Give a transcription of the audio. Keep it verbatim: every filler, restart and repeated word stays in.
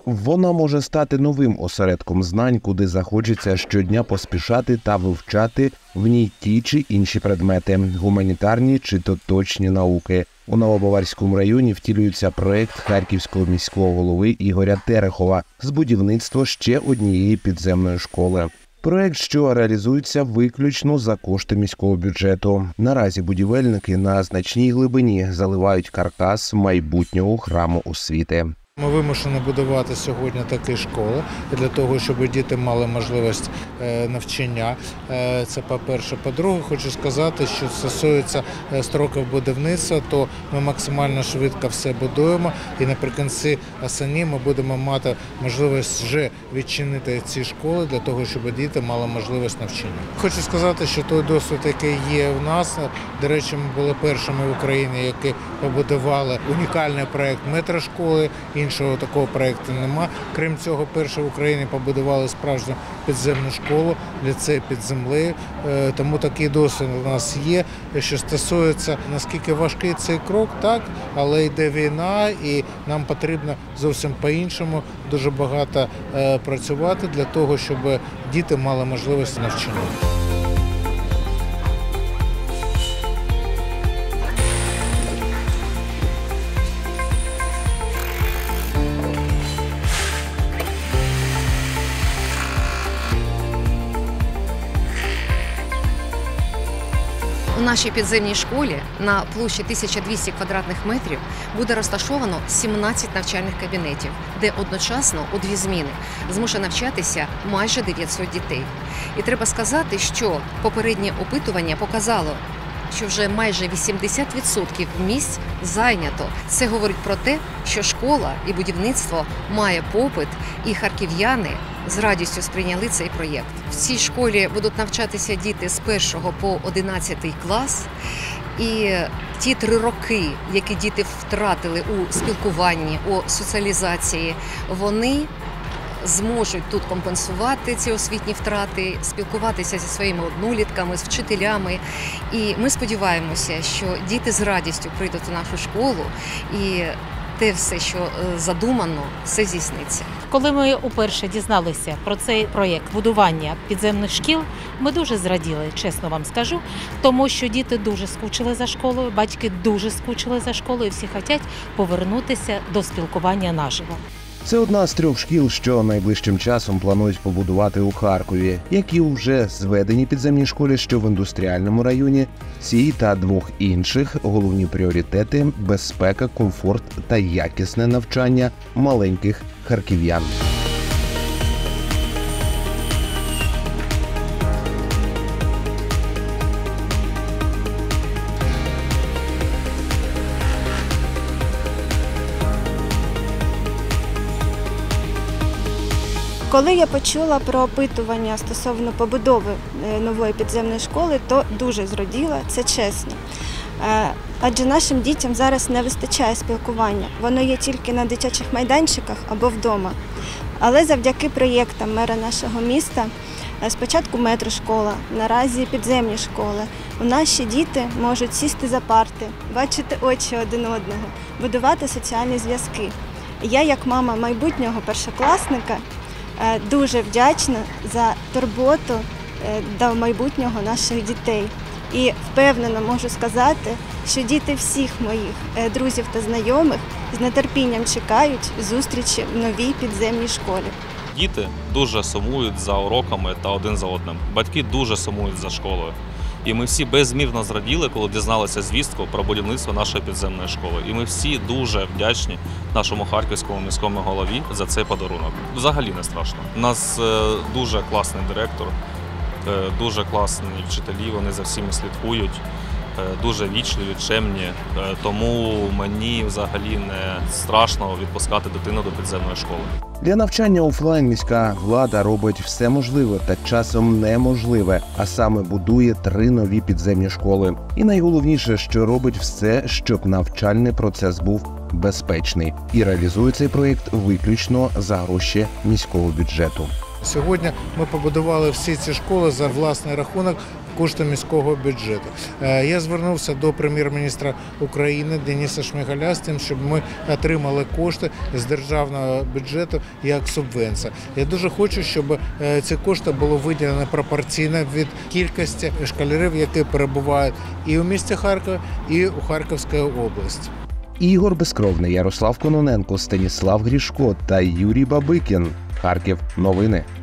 Вона може стати новим осередком знань, куди захочеться щодня поспішати та вивчати в ній ті чи інші предмети – гуманітарні чи то точні науки. У Новобаварському районі втілюється проєкт харківського міського голови Ігоря Терехова з будівництва ще однієї підземної школи. Проєкт, що реалізується виключно за кошти міського бюджету. Наразі будівельники на значній глибині заливають каркас майбутнього храму освіти. Ми вимушені будувати сьогодні такі школи для того, щоб діти мали можливість навчання. Це по-перше. По-друге, хочу сказати, що стосується строків будівництва, то ми максимально швидко все будуємо і наприкінці осені ми будемо мати можливість вже відчинити ці школи для того, щоб діти мали можливість навчання. Хочу сказати, що той досвід, який є в нас, до речі, ми були першими в Україні, які побудували унікальний проєкт метрошколи. Іншого такого проєкту нема. Крім цього, перше в Україні побудували справжню підземну школу, ліцей під землею. Тому такий досвід у нас є. Що стосується, наскільки важкий цей крок, так, але йде війна і нам потрібно зовсім по-іншому дуже багато працювати для того, щоб діти мали можливість навчання. У нашій підземній школі на площі тисяча двісті квадратних метрів буде розташовано сімнадцять навчальних кабінетів, де одночасно у дві зміни зможе навчатися майже дев'ятсот дітей. І треба сказати, що попереднє опитування показало, що вже майже вісімдесят відсотків місць зайнято. Це говорить про те, що школа і будівництво має попит, і харків'яни з радістю сприйняли цей проєкт. В цій школі будуть навчатися діти з першого по одинадцятий клас. І ті три роки, які діти втратили у спілкуванні, у соціалізації, вони зможуть тут компенсувати ці освітні втрати, спілкуватися зі своїми однолітками, з вчителями. І ми сподіваємося, що діти з радістю прийдуть у нашу школу і те все, що задумано, все здійсниться. Коли ми уперше дізналися про цей проєкт будування підземних шкіл, ми дуже зраділи, чесно вам скажу, тому що діти дуже скучили за школою, батьки дуже скучили за школою, і всі хочуть повернутися до спілкування наживо. Це одна з трьох шкіл, що найближчим часом планують побудувати у Харкові, як і у вже зведеній підземній школі, що в індустріальному районі. Цій та двох інших головні пріоритети – безпека, комфорт та якісне навчання маленьких харків'ян. Коли я почула про опитування стосовно побудови нової підземної школи, то дуже зраділа, це чесно. Адже нашим дітям зараз не вистачає спілкування. Воно є тільки на дитячих майданчиках або вдома. Але завдяки проєктам мера нашого міста, спочатку метрошкола, наразі підземні школи, наші діти можуть сісти за парти, бачити очі один одного, будувати соціальні зв'язки. Я, як мама майбутнього першокласника, дуже вдячна за турботу до майбутнього наших дітей. І впевнено можу сказати, що діти всіх моїх друзів та знайомих з нетерпінням чекають зустрічі в новій підземній школі. Діти дуже сумують за уроками та один за одним. Батьки дуже сумують за школою. І ми всі безмірно зраділи, коли дізналися звістку про будівництво нашої підземної школи. І ми всі дуже вдячні нашому харківському міському голові за цей подарунок. Взагалі не страшно. У нас дуже класний директор, дуже класні вчителі, вони за всіми слідкують, дуже вічливі, чемні. Тому мені взагалі не страшно відпускати дитину до підземної школи. Для навчання офлайн міська влада робить все можливе та часом неможливе, а саме будує три нові підземні школи. І найголовніше, що робить все, щоб навчальний процес був безпечний. І реалізує цей проєкт виключно за гроші міського бюджету. Сьогодні ми побудували всі ці школи за власний рахунок, кошти міського бюджету. Я звернувся до прем'єр-міністра України Дениса Шмигаля з тим, щоб ми отримали кошти з державного бюджету як субвенція. Я дуже хочу, щоб ці кошти було виділено пропорційно від кількості школярів, які перебувають і у місті Харкова, і у Харківській області. Ігор Безкровний, Ярослав Кононенко, Станіслав Грішко та Юрій Бабикін. Харків. Новини.